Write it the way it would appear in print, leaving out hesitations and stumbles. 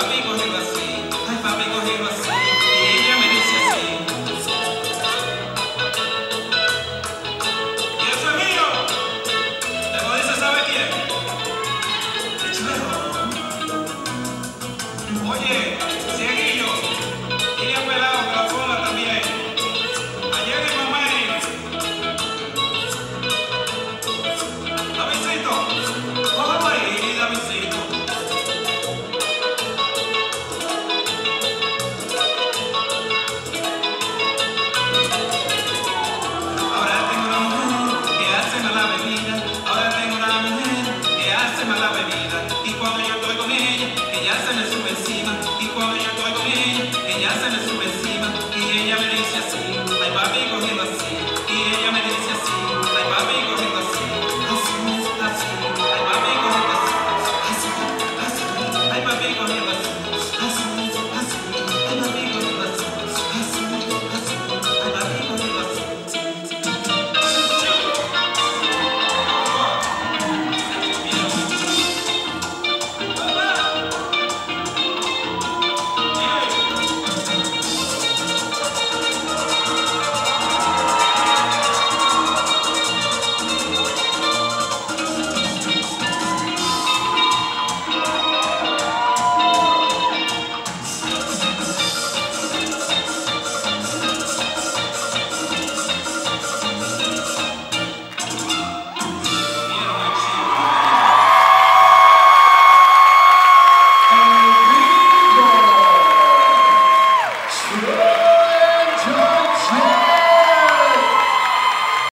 papi, cógelo así. Ay, papi, cógelo así. Y ella me dice así. Y eso es mío. Te lo dice, ¿sabe quién? El chulo. Oye, Cieguillo, dile a Pelado que la ponga también. Ayer en Mamey. Davidcito, cógelo ahí, Davidcito. Ahora tengo una mujer que hace mala bebida. Ahora tengo una mujer que hace mala bebida. Y cuando yo estoy con ella se me sube encima, y cuando yo estoy con ella se me sube